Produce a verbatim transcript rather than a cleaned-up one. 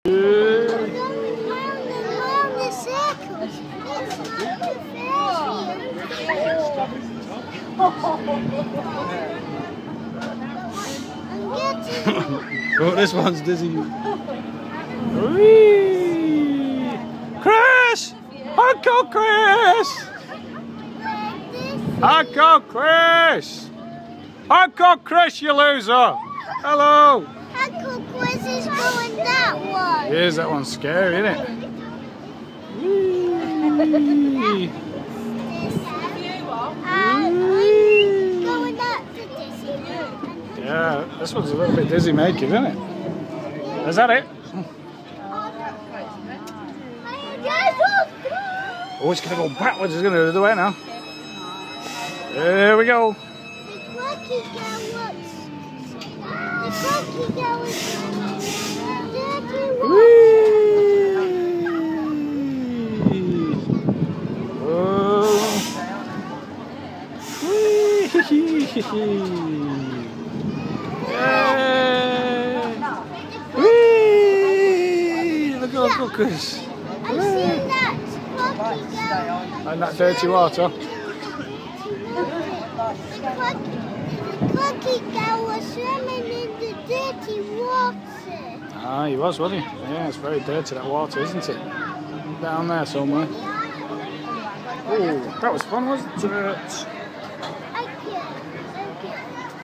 Oh, this one's dizzy. Whee! Chris! Uncle Chris! Uncle Chris! Uncle Chris, you loser! Hello! Uncle Chris is going that one. Here's that one's scary, isn't it? Whee! Yeah, this one's a little bit dizzy making, isn't it? Is that it? Oh, it's going to go backwards. It's going to do the way now. There we go. The cookie girl looks. The cookie girl is dirty. Whee! Oh. Whee! Look at Uncle Chris. I've seen that cookie girl. And that dirty water. The cookie girl was swimming in the dirty water. Ah, he was, wasn't he? Yeah, it's very dirty, that water, isn't it? Down there somewhere. Oh, that was fun, wasn't it?